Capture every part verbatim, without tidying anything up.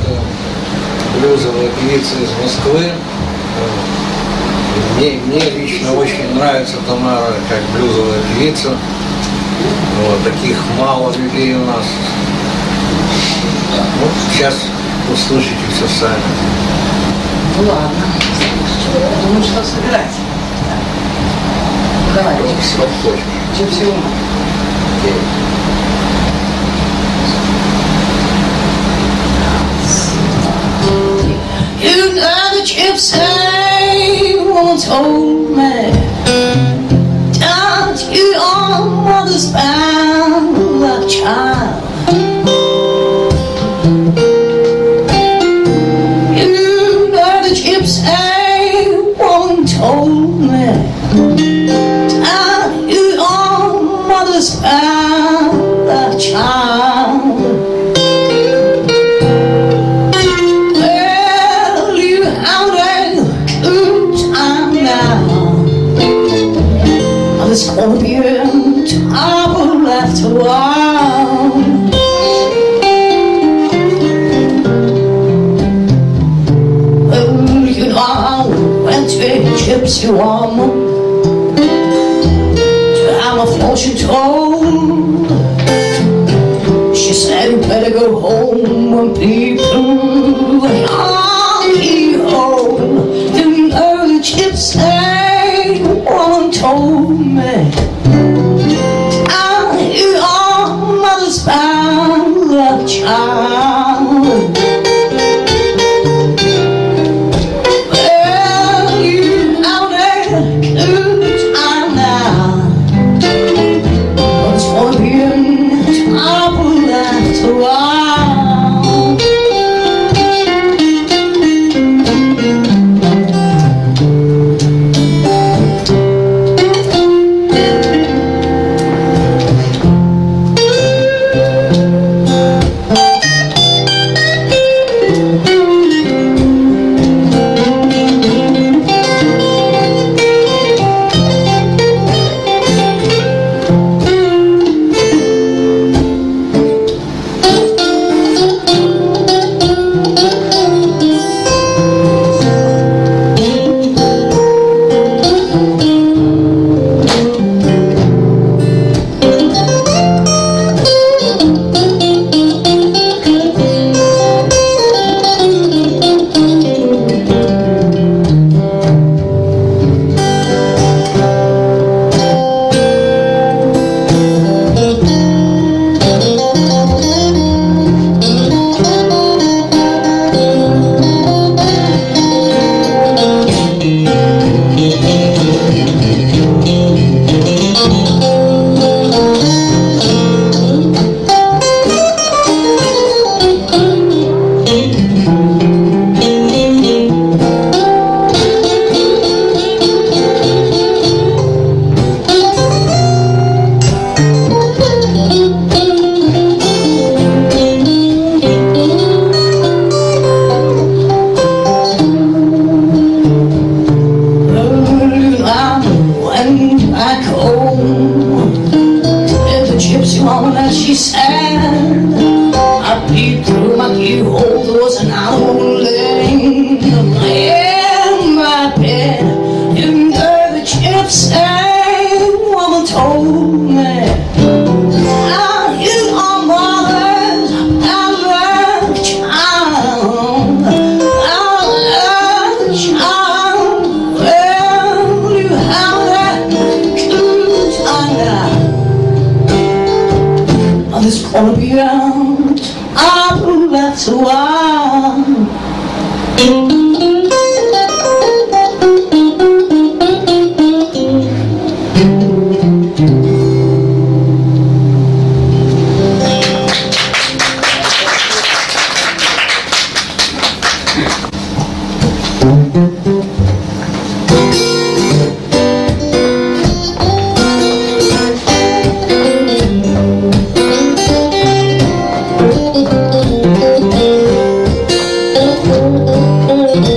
это блюзовая певица из Москвы. Мне, мне лично очень нравится Тамара как блюзовая певица. Вот, таких мало людей у нас. Вот сейчас услышите все сами. Ну ладно. Думаю, что собирать. Давай, вот, Джипси. вот хочешь. Джипси ума. Okay. You know the gypsy once told me, don't you on mother's bound like child. You know the gypsy once told me, don't you on mother's bound like child. The scorpion toppled after a while. Well, you know, I went to a gypsy woman to have my fortune told. She said, you better go home when people are home. You know the gypsy woman told me, ah, you are mother's bound like child. Well, you out there good time now, but it's gonna be a trouble after a while. Gonna be around, I'll that's a while. Thank you.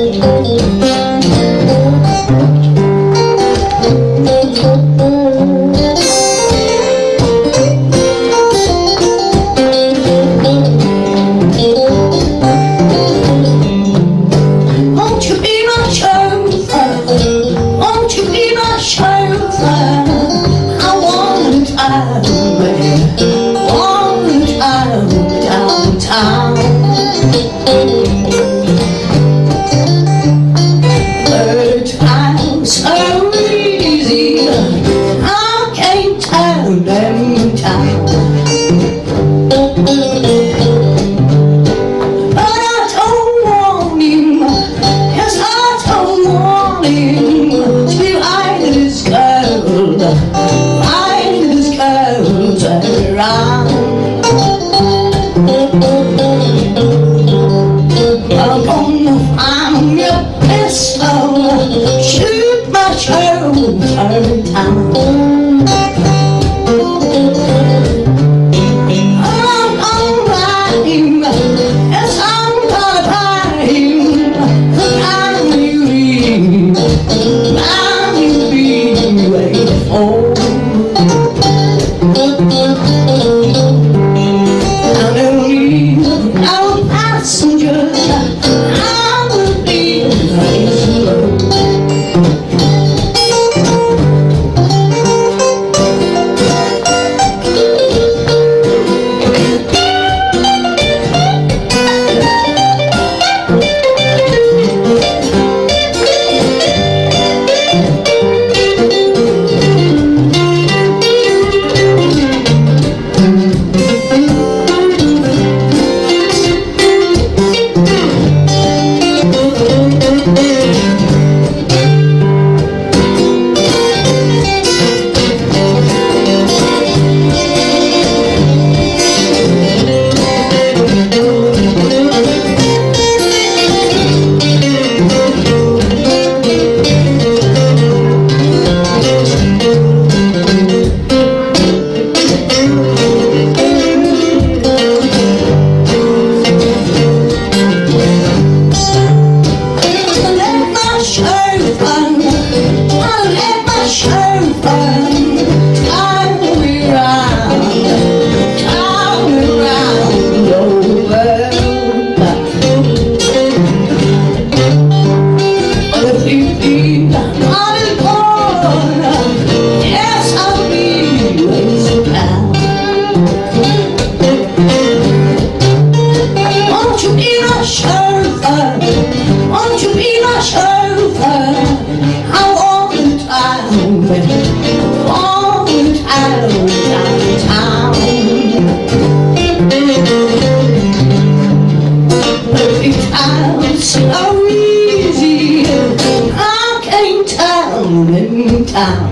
town.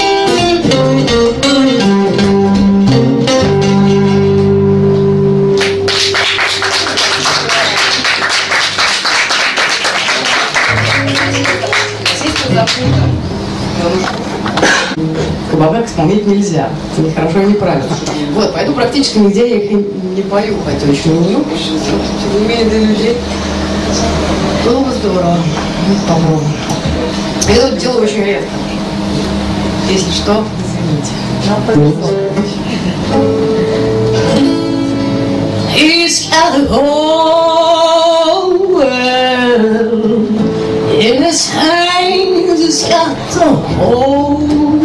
Кабабек исполнять нельзя, ни хорошо, ни правильно. Вот, поэтому практически нигде я их не пою, хотя очень люблю. Тем не менее, для людей было бы здорово. Попробуем. Я это делаю очень редко. Если что, извините. Нам повезло. He's got a whole world in his hands. He's got the whole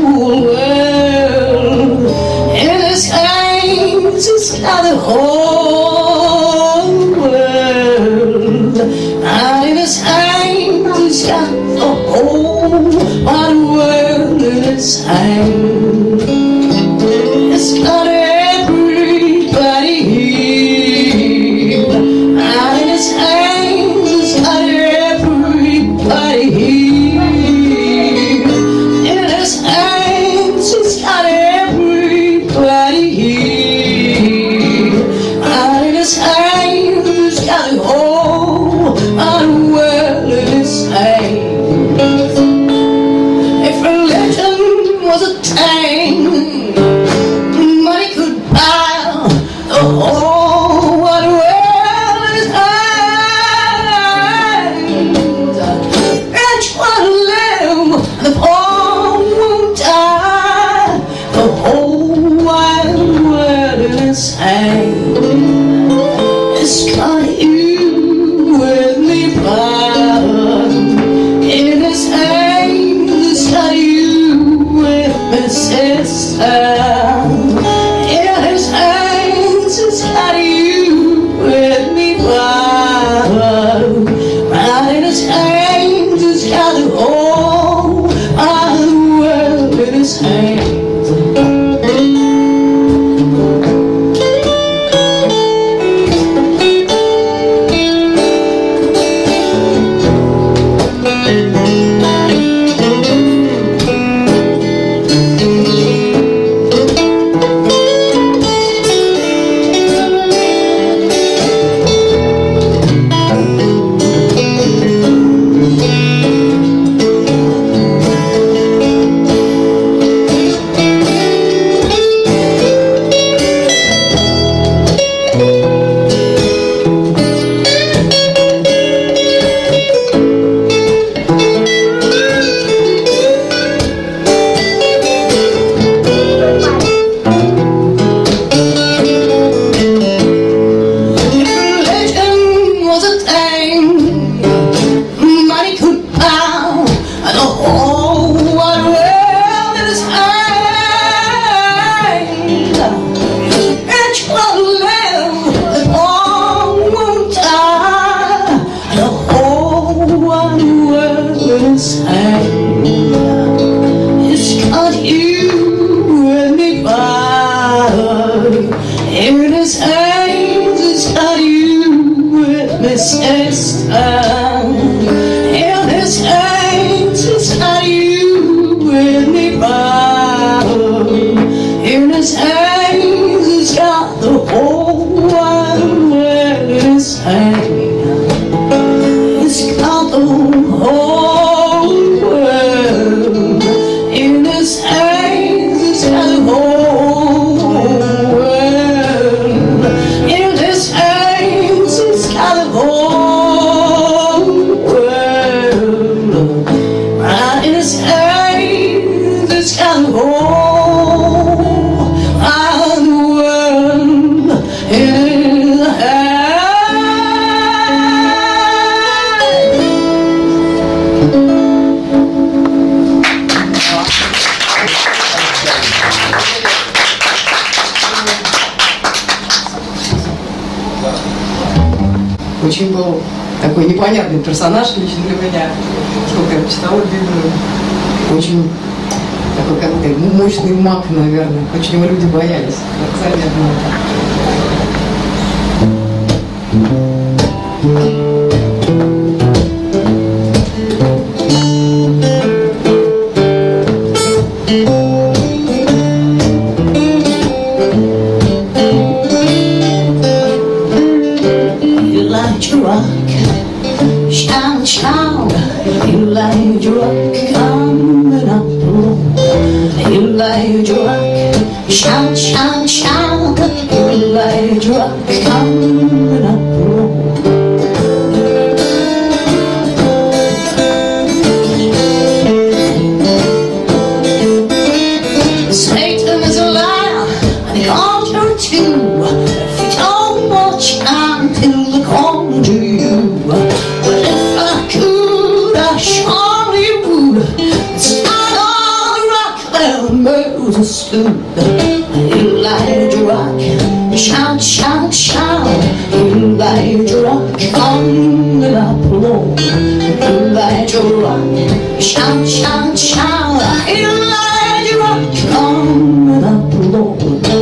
world in his hands. He's got the whole world, and in his hands he's got the whole wide world in his hands. It's got everybody here, and in his hands it's got everybody here. In his hands it's got everybody here, and in his hands it's got the whole wide world in his hands. If religion was a thing, money could buy the whole wide world in his hands. Rich will live, the poor won't die. The whole wide world in his hands. It's got you with me, blood. In his hands, it's got you with me, sister. In his hands, it's got you with me, blood. Right in his hands, it's got the whole wide world in his hands. Очень был такой непонятный персонаж лично для меня. Сколько я читала Библию. Очень такой как-то мощный маг, наверное. Очень его люди боялись. shout, shout. Elijah Rock coming up the road. Elijah Rock, shout, shout, shout. Elijah Rock coming up the road. Satan is a liar, and he conjures too. If you don't watch out, he'll conjure you. But if I could, I surely would stand on the rock where Moses stood. Elijah Rock, shout, shout, shout. Elijah Rock, coming up the road. Elijah Rock, shout, shout, shout. Elijah Rock, coming up the road.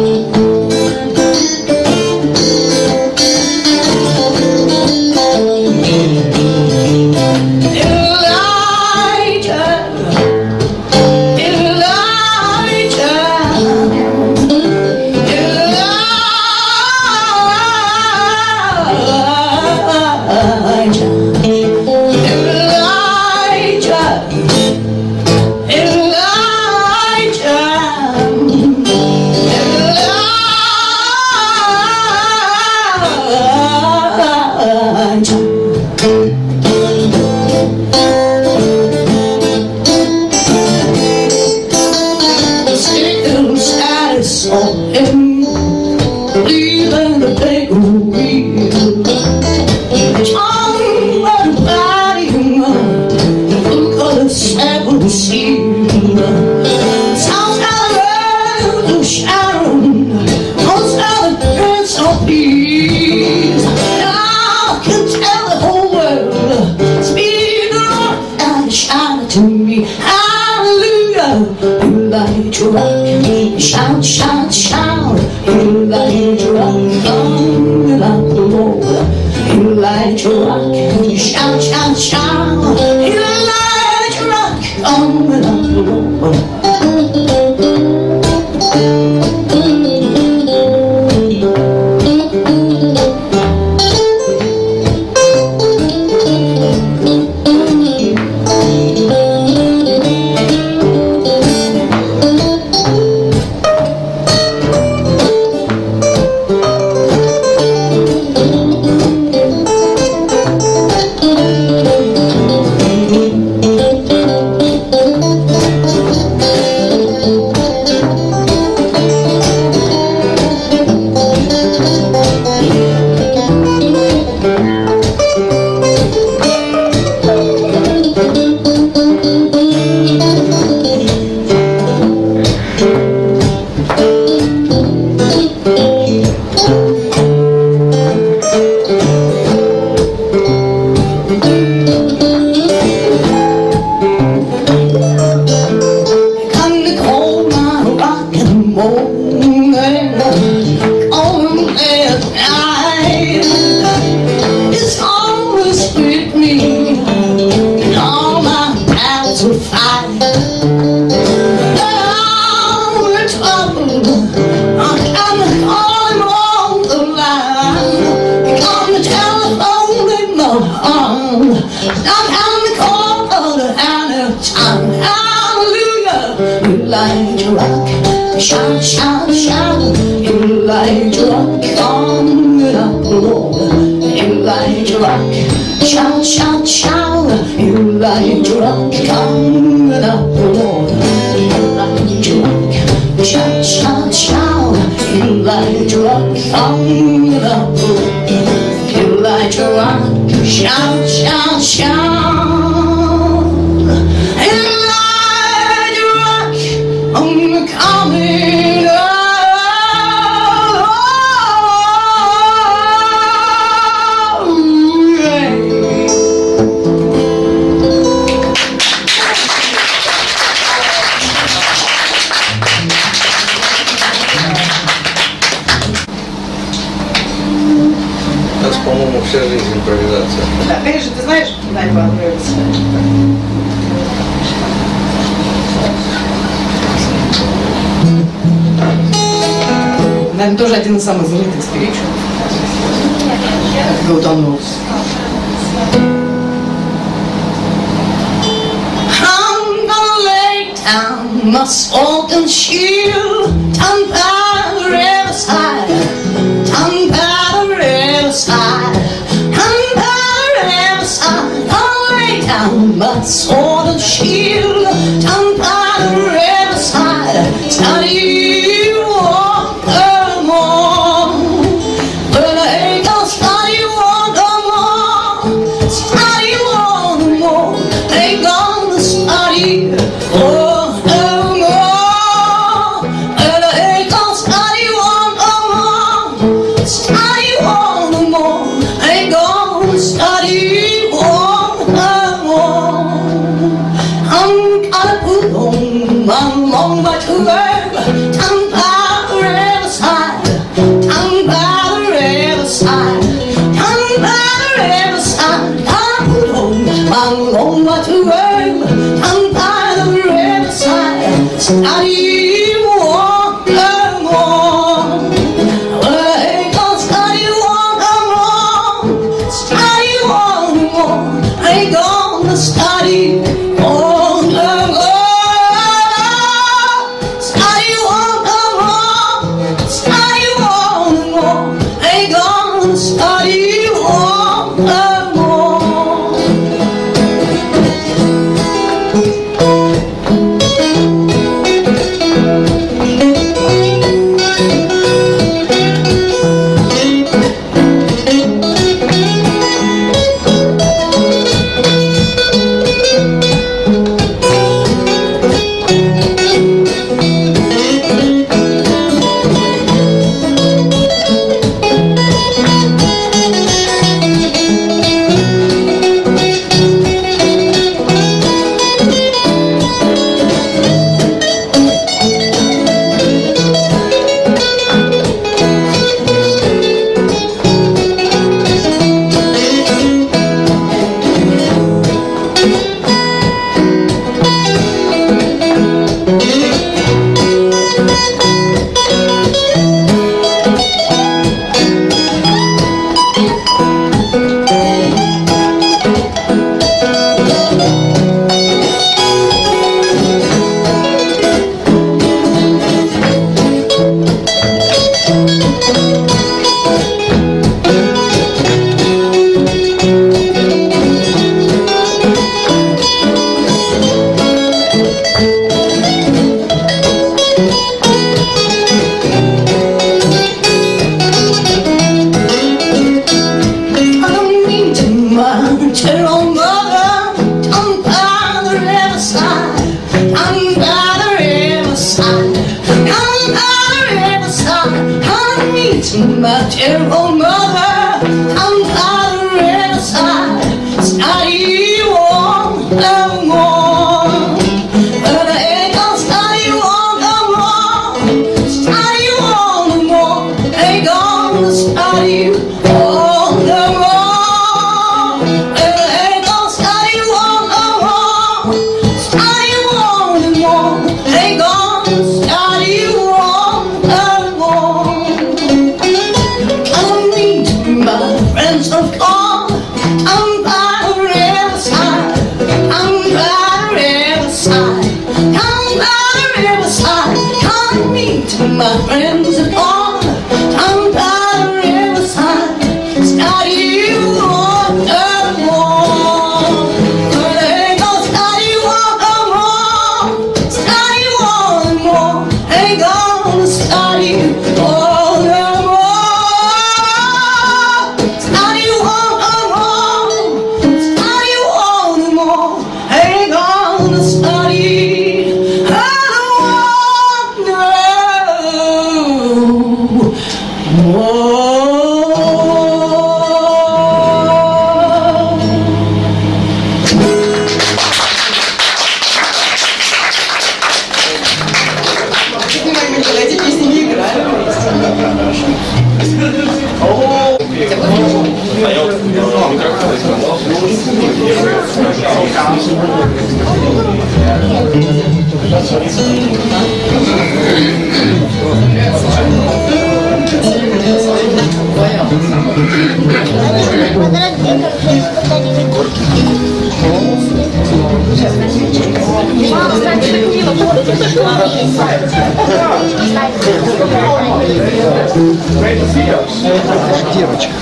Shout, shout, shout. Elijah Rock, coming up the road. Elijah Rock, shout, shout, shout. Elijah Rock, coming up the road. Elijah Rock, shout, shout, shout. Elijah Rock, coming up the road. Elijah Rock, shout, shout, shout. Elijah Rock, coming up the road. Elijah Rock, shout, shout, shout. Elijah Rock, coming up the road. Elijah Rock, shout, shout, shout. I'm coming up. Это, по-моему, вся жизнь импровизация. Да, конечно, ты знаешь, куда они понравятся. Наверное, тоже один из самых знаменитых спиричуалов. Гаутам Роуз. down my salt and shield, down by the riverside, down by the riverside, down by the riverside. I'll lay down my sword and shield, down by the riverside, study walk no more. But I ain't gonna study walk no more, study walk no more. Ain't gonna study walk no more. But I ain't gonna study walk no more, study walk no more. Ain't gonna study walk no more. I'm gonna put on my long white robe, down by the riverside, down by the riverside, down by the riverside. I put on my long white robe, down by the riverside, study walk no more. Well, I ain't gonna study walk no more, study walk no more. I ain't gonna study walk no more. Study walk no more, study walk no more. Ain't gonna study walk no more. My dear old mother, I'm by the riverside, study walk no more. But I ain't gonna study walk no more, study walk no more. Ain't gonna study walk no more. But I ain't gonna study walk no more, study walk no more. Ain't gonna study walk no more. My friends have gone, I'm by the riverside, I'm by the riverside, I'm by the riverside. Come meet my friends have gone, I'm by the riverside, study walk no more. But I ain't gonna study walk no more, study walk no more. Ain't gonna study walk no more. Мама, кстати, Девочка.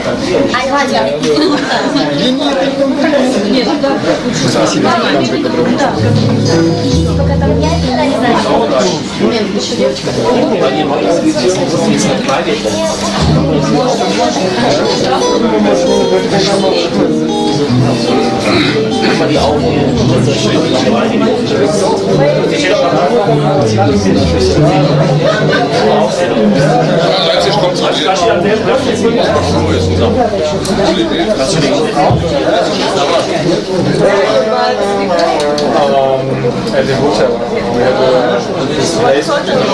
Спасибо. At the hotel, we have a place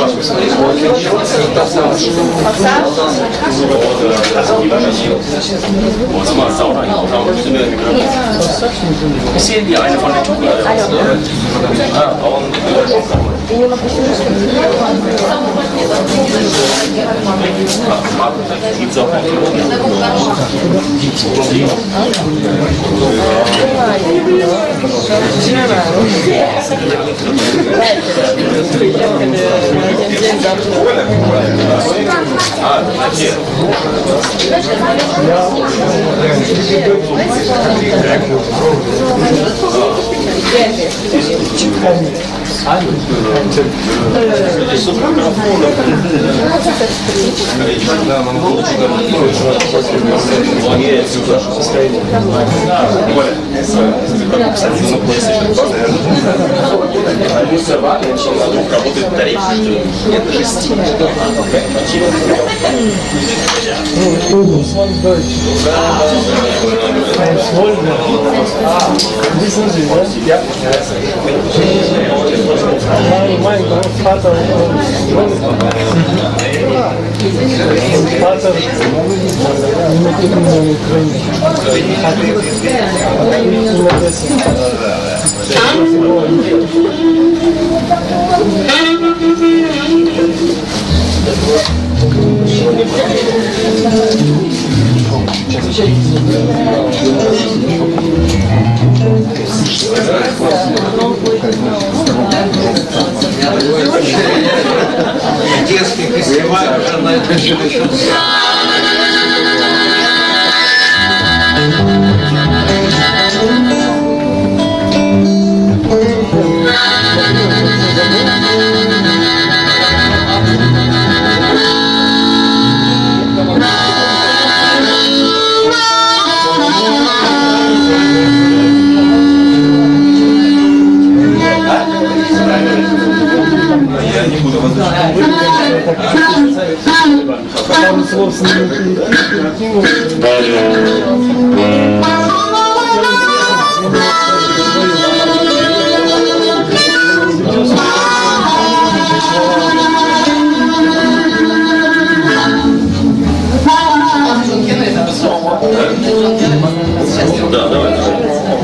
Sehen die eine von den Tuchen? Ah, gibt's auch Ah, hier. Работает тариф от шести. Mein Vater, Vater на Украине. Детский фестиваль уже начался. Я не буду Там слов Да, давай, давай.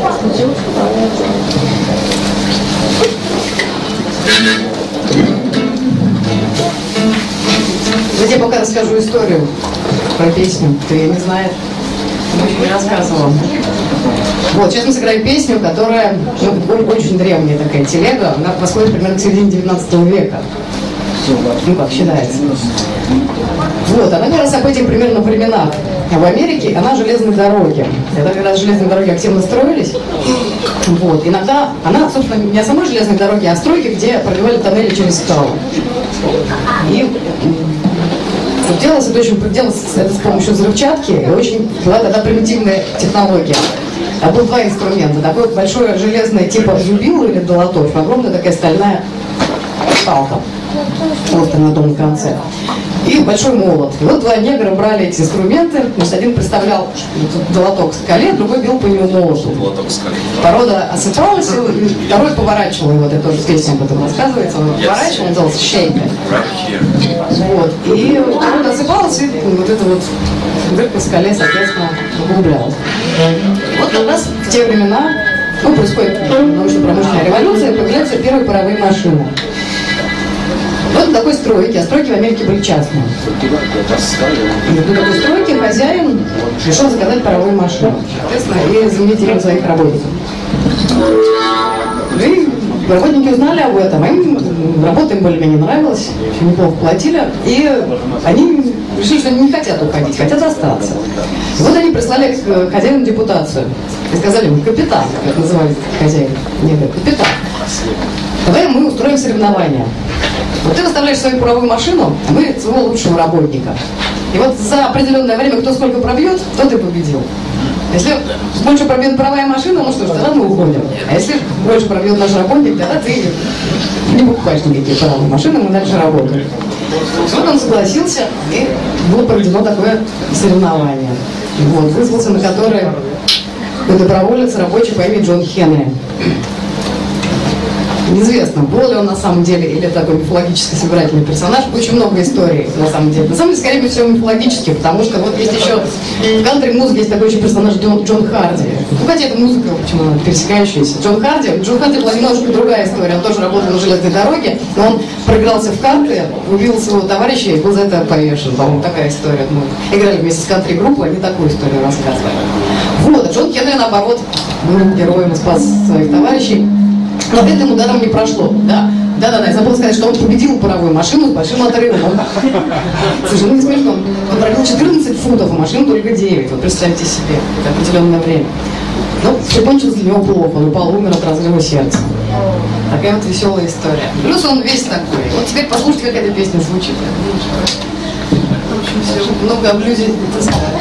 Я тебе пока расскажу историю про песню, кто ее не знает. Очень не рассказывала. Вот, сейчас мы сыграем песню, которая ну, очень древняя такая телега. Она восходит примерно к середине девятнадцатого века. Ну, как считается. Вот, она говорит о событиях примерно в временах. В Америке она железные дороги. Это когда железные дороги активно строились. Вот, иногда она, собственно, не о самой железной дороге, а о стройке, где пробивали тоннели через скалы. И делалось это очень, делалось это с помощью взрывчатки, и очень была тогда примитивная технология. А было два инструмента. Такое большое железное типа зубило или долоточь, огромная такая стальная палка. Просто на том конце. И большой молот. И вот два негра брали эти инструменты. Значит, один представлял долоток в скале, другой бил по нему молоту. Порода осыпалась, и второй поворачивал его. Это тоже в песне об этом рассказывается. Он поворачивал, он делал шейпы. Вот. И порода осыпалась, и вот эта вот дырка в скале, соответственно, углублялась. Вот как раз в те времена, ну, происходит научно-промышленная революция, появляются первые паровые машины. Вот на такой стройке, а стройки в Америке были частные. На такой стройке хозяин решил заказать паровую машину, соответственно, и заменить им своих работников. И работники узнали об этом, а им работа им более-менее нравилась, очень неплохо платили, и они решили, что они не хотят уходить, хотят остаться. И вот они прислали к хозяину депутацию и сказали ему: капитан, как называли хозяин, нет, капитан, давай мы устроим соревнования. Вот ты выставляешь свою паровую машину, а мы своего лучшего работника. И вот за определенное время, кто сколько пробьет, тот и победил. Если больше пробьет паровая машина, ну что ж, тогда мы уходим. А если больше пробьет наш работник, тогда ты не покупаешь никакие паровые машины, мы дальше работаем. Вот он согласился, и было проведено такое соревнование. Вот, вызвался на которое доброволец рабочий по имени Джон Хенри. Неизвестно, был ли он на самом деле или такой мифологический собирательный персонаж. Очень много историй на самом деле. На самом деле, скорее всего, мифологический, потому что вот есть еще в кантри-музыке есть такой еще персонаж Джон, Джон Харди. Ну, хотя это музыка, почему она пересекающаяся. Джон Харди, Джон Харди была немножко другая история. Он тоже работал на железной дороге, но он проигрался в карты, убил своего товарища и был за это повешен. По-моему, такая история. Мы играли вместе с кантри-группой, они такую историю рассказывали. Вот, а Джон Хенри, наоборот, был героем и спас своих товарищей. Но этим ударом не прошло. Да, да, да, да. Я забыла сказать, что он победил паровую машину с большим отрывом. Совершенно не смешно. Он пробил четырнадцать футов, а машину только девять. Вот представьте себе, это определенное время. Но все кончилось для него плохо. Он упал, умер от разрыва сердца. Такая вот веселая история. Плюс он весь такой. Вот теперь послушайте, как эта песня звучит. В общем, все много о блюзе это сказали.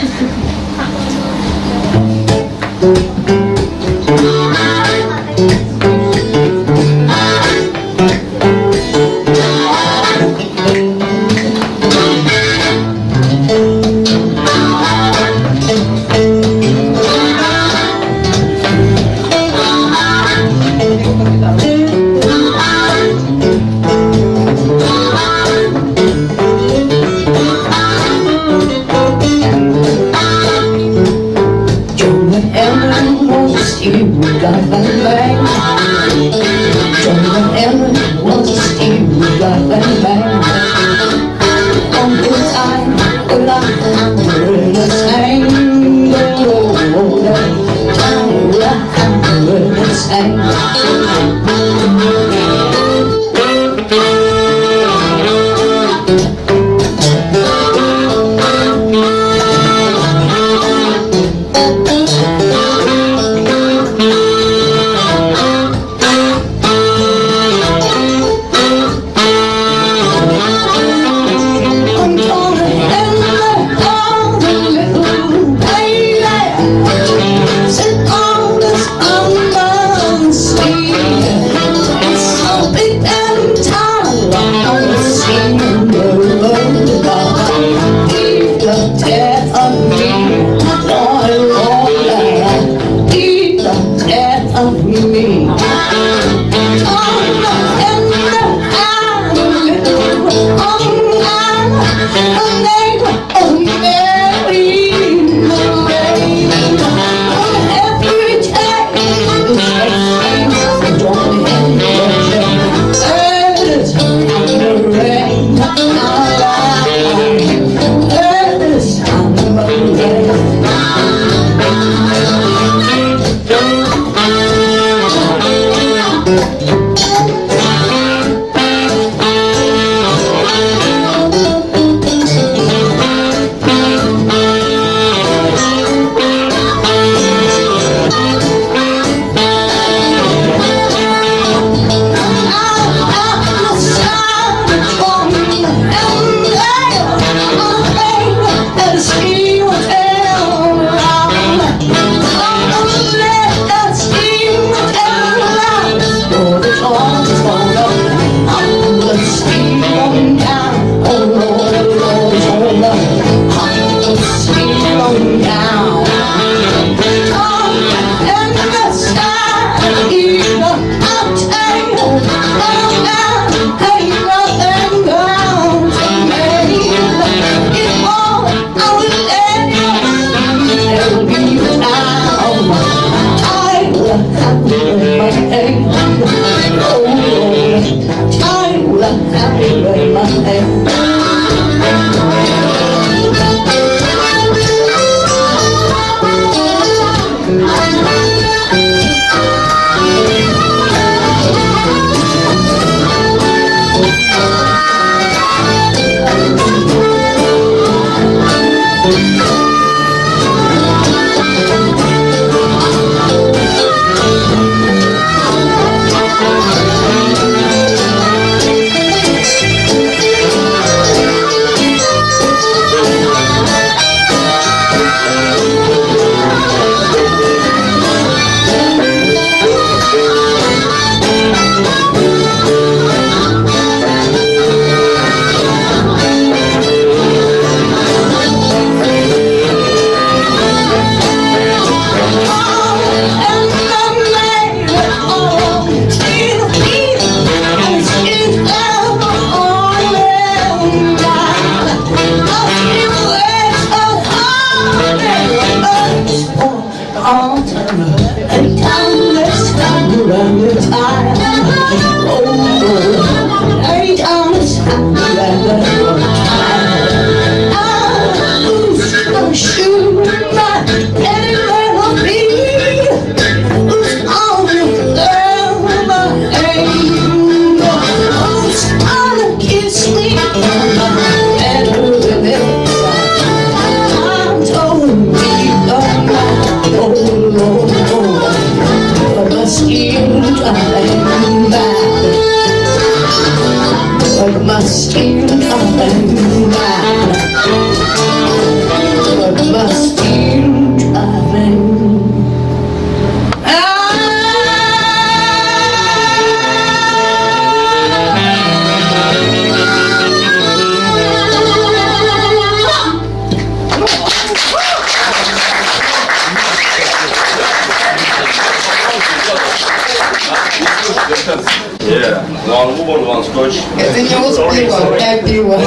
Yeah, one woman, one scotch. Это не успела, я пиво.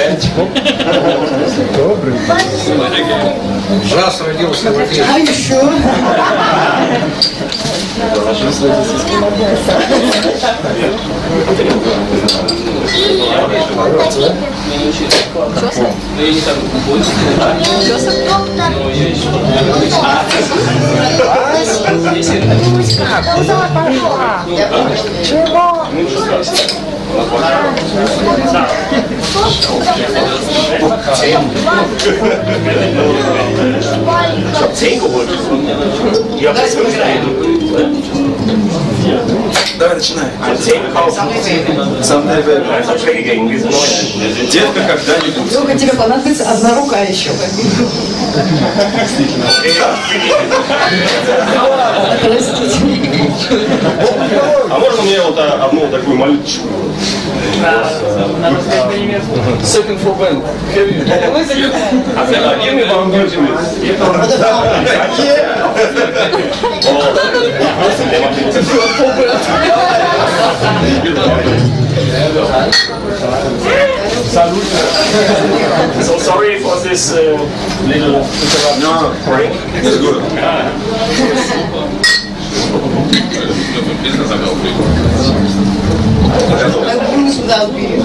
Джаз родился в Афине. А еще? Zehn geholt. Ja, das ist Давай, начинай. Zehn gekauft. Сам наверное. Gegen diese neuen. Детка когда-нибудь. Только тебе понадобится одна рука еще. Простите. А можно мне вот а, одну такую малюточку? Second for band. Один и вам будем. So sorry for this uh, little No, break. it's good. Так мы сюда убили.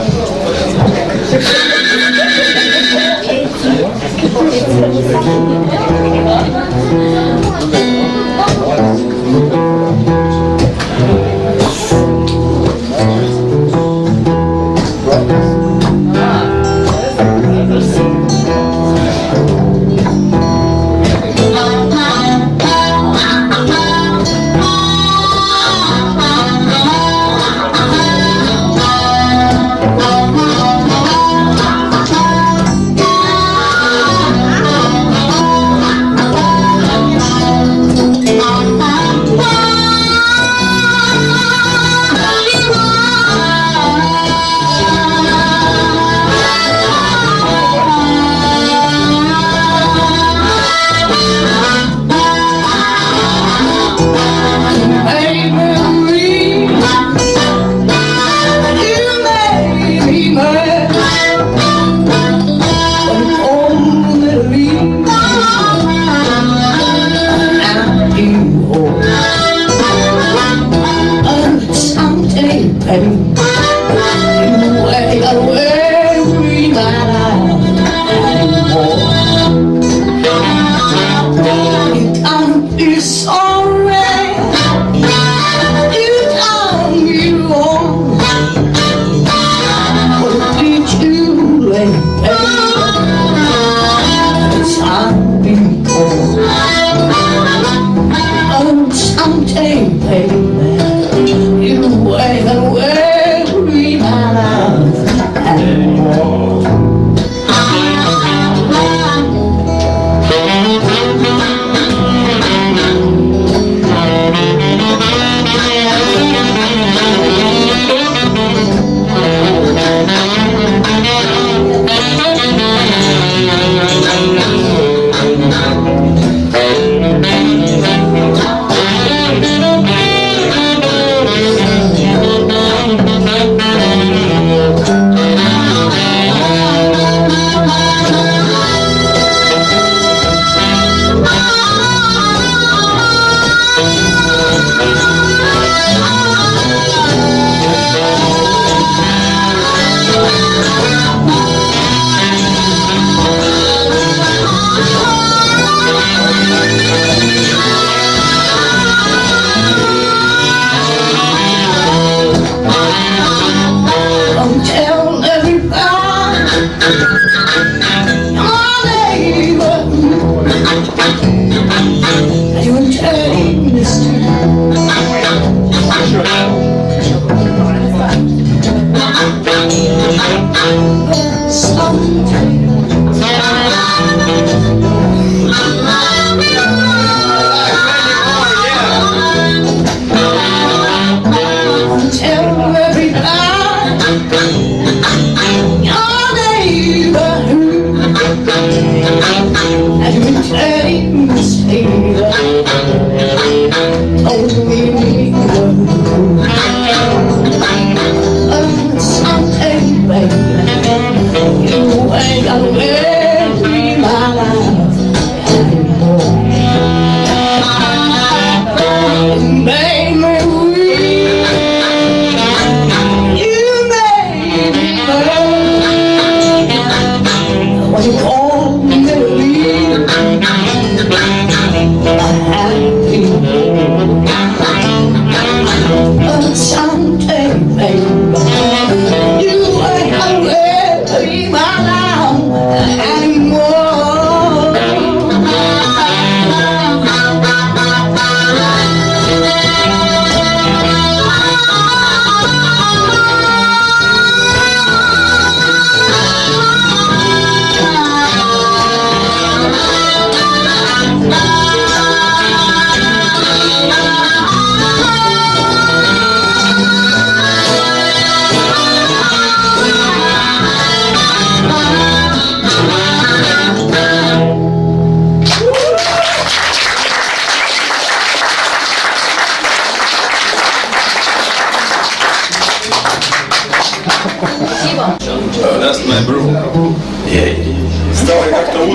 Only me.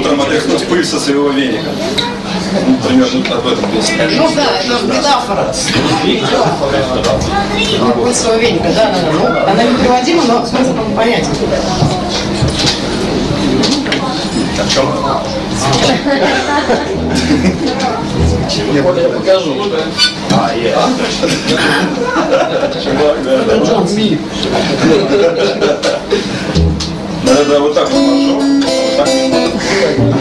утром отряхнуть пыль со своего веника. Ну, примерно об этом песня. Ну да, это метафора. Пыль своего веника, да, да, да. Ну, она непереводима, но смысл понятен. О чем? Я покажу. А, я. Чувак, да, да. Джон Смит. Да, да, вот так вот пошел. Вот так.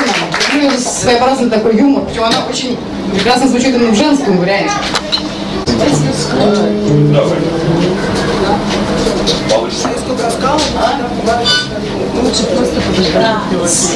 Своеобразный такой юмор, причем она очень прекрасно звучит именно в женском варианте. Давай. Получится. Сколько рассказал, Лучше просто подождать.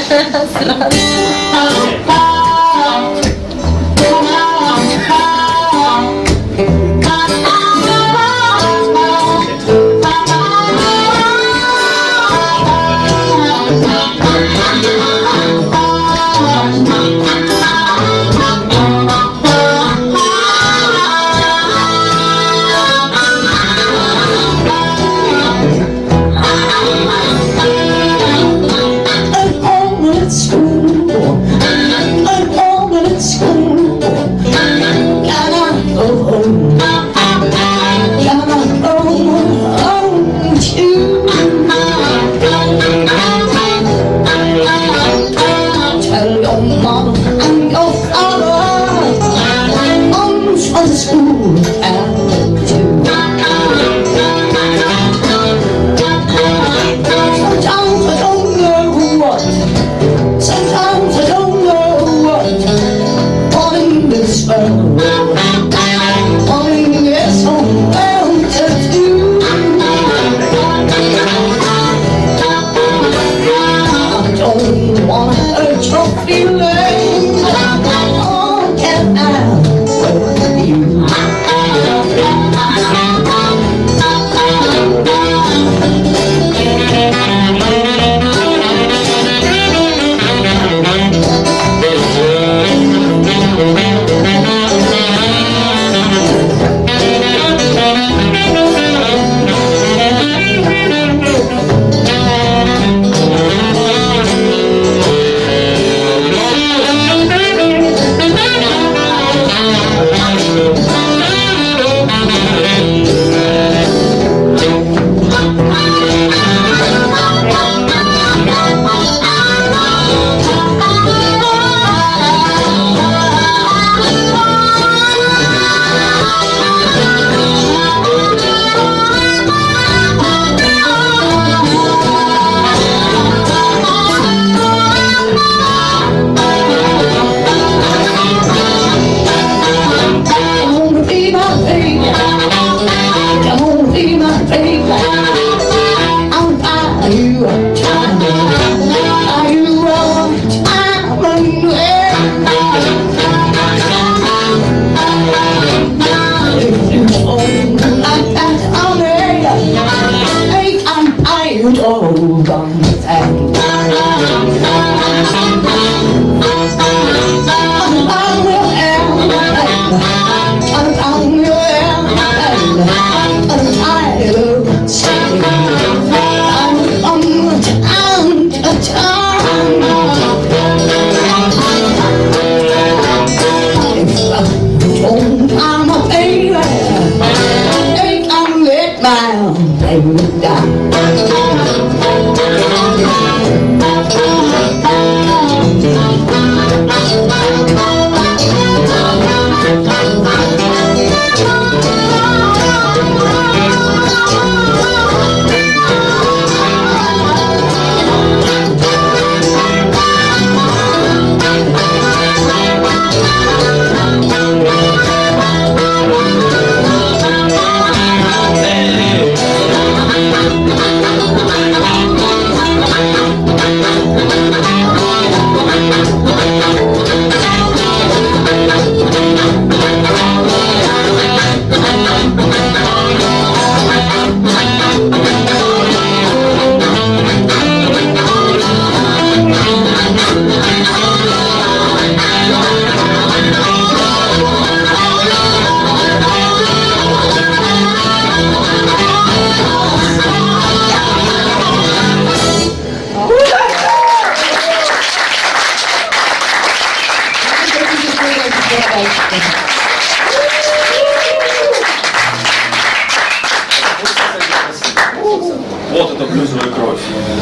Вот это блюзовая кровь.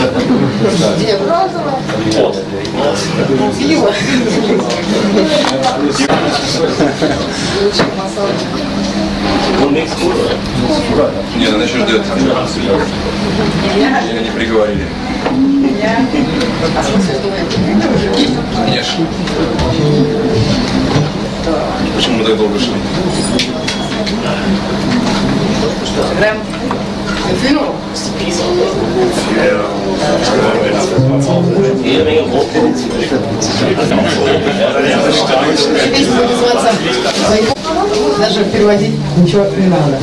Где? Розовая? Вот. Слива. Нет, она еще ждет. Ее не приговорили. Конечно. Почему мы так долго шли? Сыграем Фину? Песня будет называться «Война». Даже переводить ничего не надо.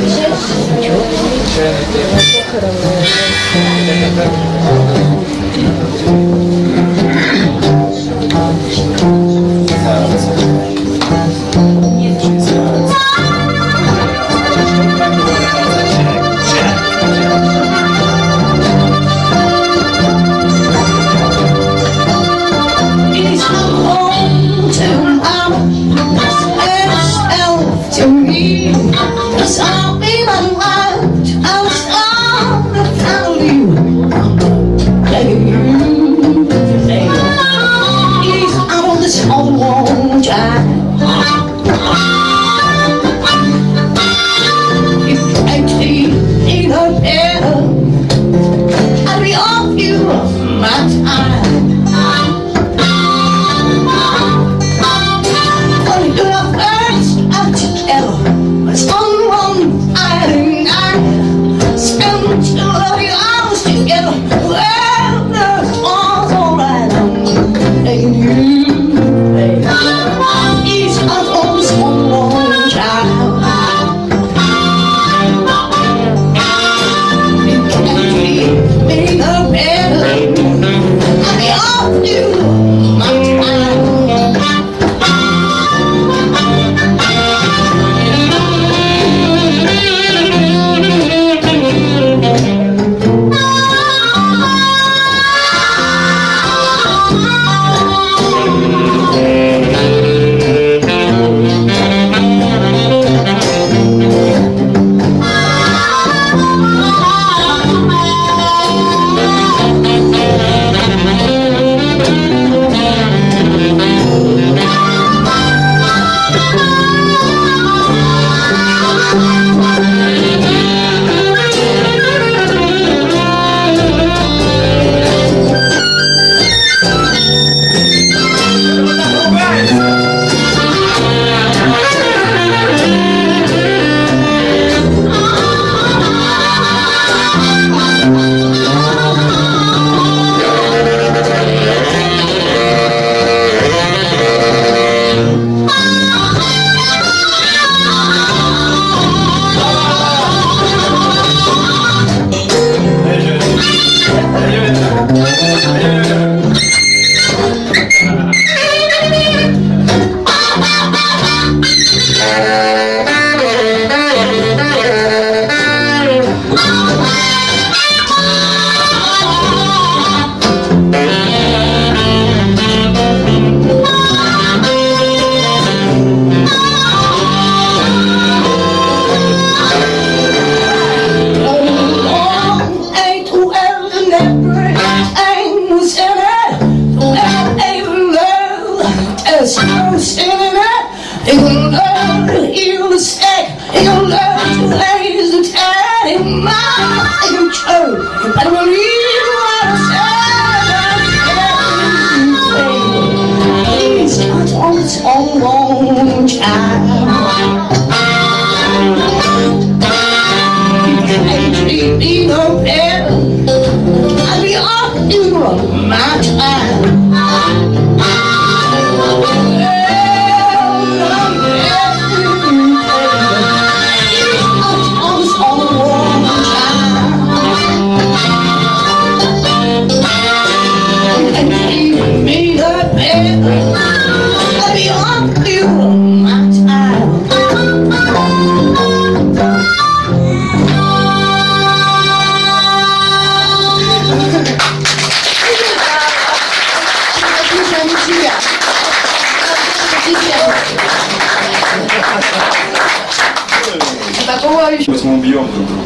Мы убьем друг друга.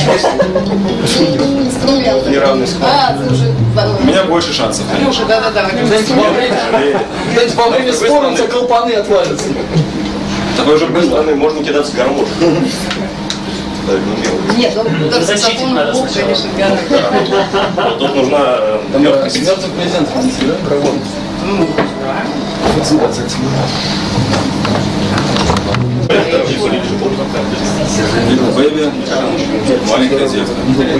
Неравный склад. А, слушай, У меня больше шансов. Илюша, да-да-да. Кстати, во время спора у тебя колпаны отвалятся. Такой же стороны можно кидаться гармошку. Нет, ну даже саксофон, конечно, гораздо. Тут нужна легкость. Мертвый президент, да? Драгон. Little Baby, маленькая девка.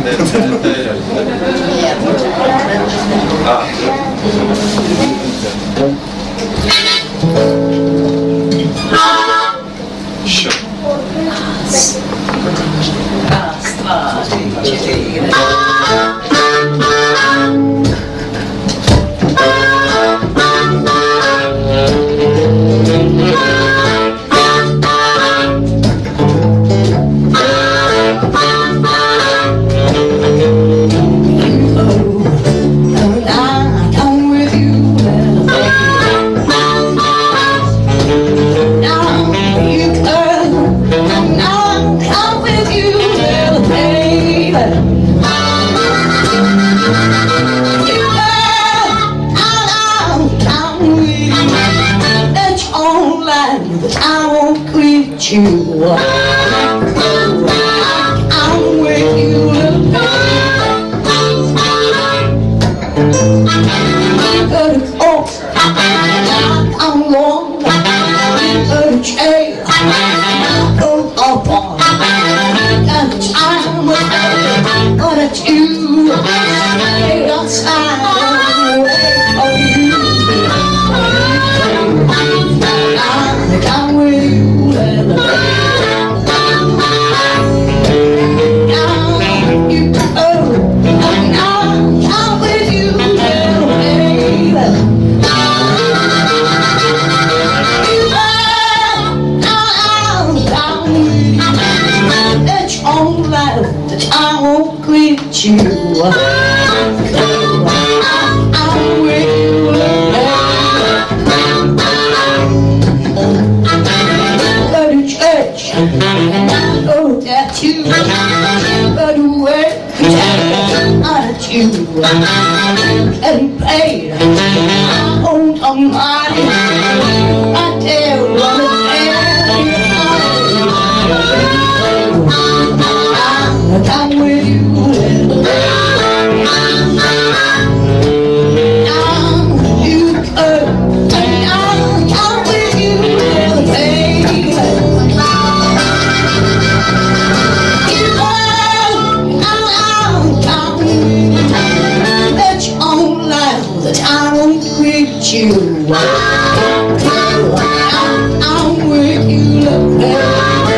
А. Еще. Раз, два, три, четыре. You, I'm with you. But it's all I'm long. But it's a go up on. And I'm but it's you. Yes, I'm of you. I'm with you. That I won't quit you. I'm with you. Go to church, go that you. Go to work, not you. Getting paid, hold on money. I tell you what to tell you. I'm with you. Now you go. Now I'm with you, baby. You know, I'm with you. Bet your own life that I won't quit you. I'm with you, baby.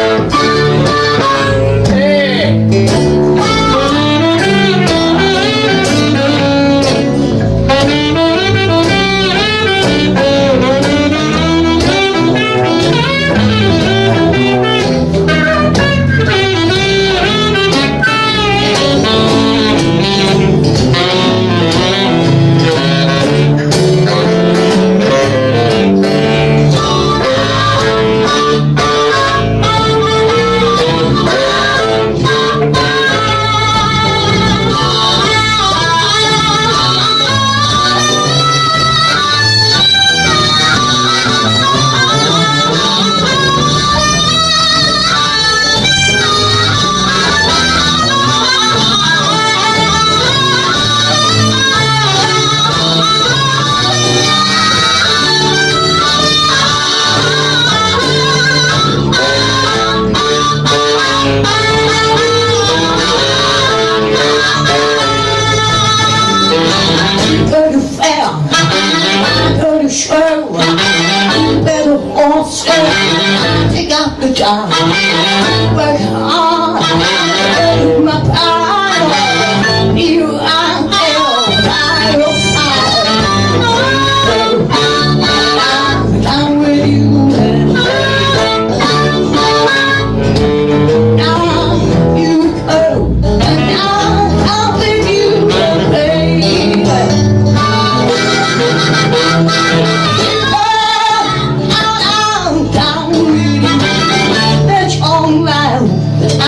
Go to fair, go to show, better horse, take out the job, work hard, take my power, you are by your side. I'm with you. Now you go, and now I'm with you, baby. I'm down with you. That's all right.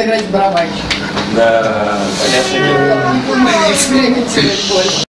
играть в барабанщик. Да, конечно, нет. Экспериментировать больше.